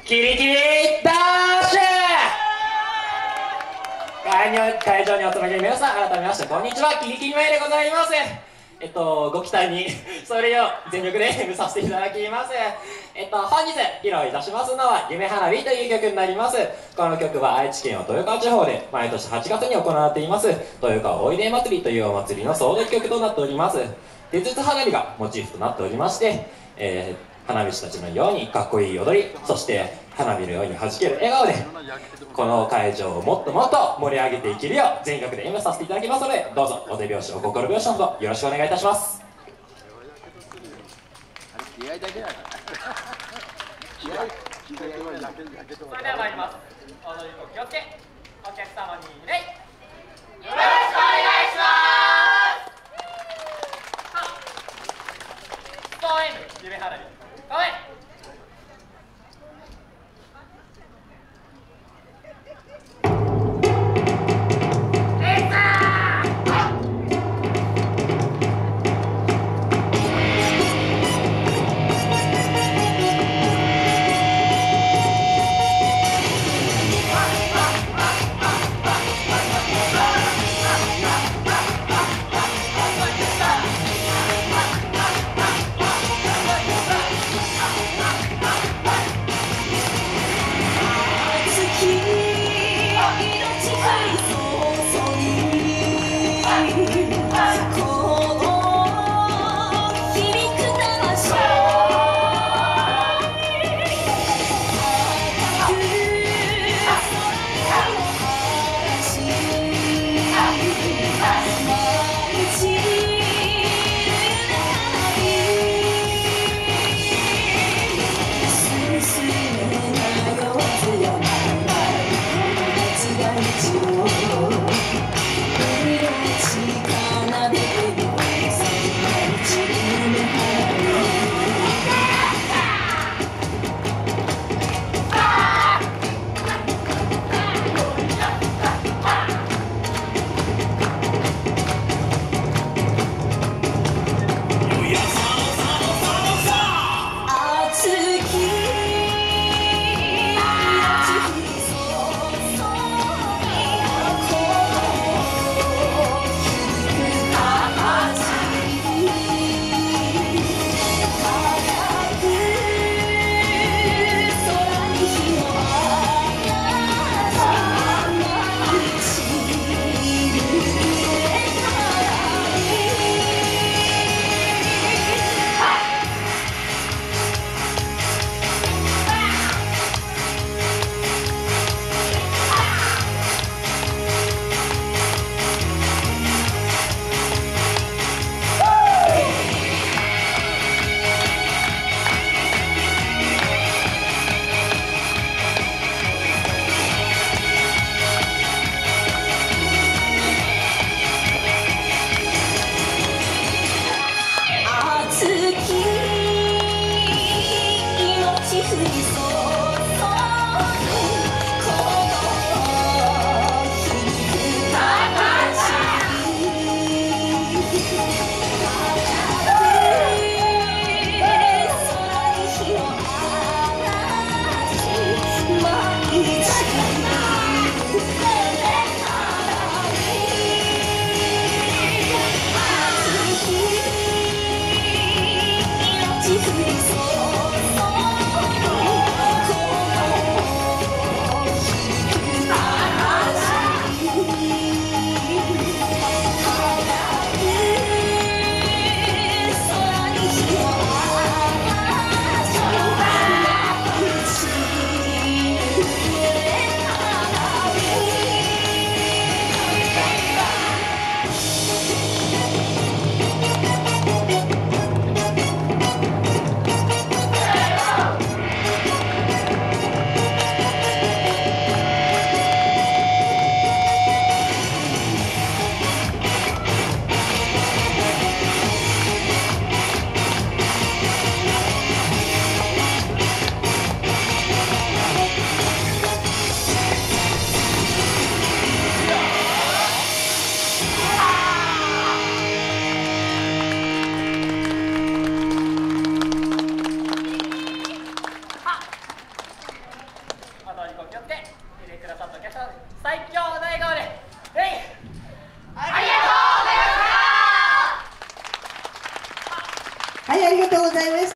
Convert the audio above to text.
キリキリダッシュ。会場にお集まりの皆さん、改めましてこんにちは、キリキリ前でございます。ご期待にそれを全力で演舞させていただきます。本日披露いたしますのは「夢花火」という曲になります。この曲は愛知県豊川地方で毎年8月に行われています豊川おいで祭りというお祭りの総力曲となっております。手筒花火がモチーフとなっておりまして、花火師たちのようにかっこいい踊り、そして花火のように弾ける笑顔でこの会場をもっともっと盛り上げていけるよう全力で演舞させていただきますので、どうぞお手拍子お心拍子のほどよろしくお願いいたします。 気合だけだからそれでは参ります。踊り子気をつけ、お客様に礼、よろしくお願いします。ストーン演舞夢花火公演。 って見てくださったお客様最強の笑顔でありがとうございました。 はい、ありがとうございました。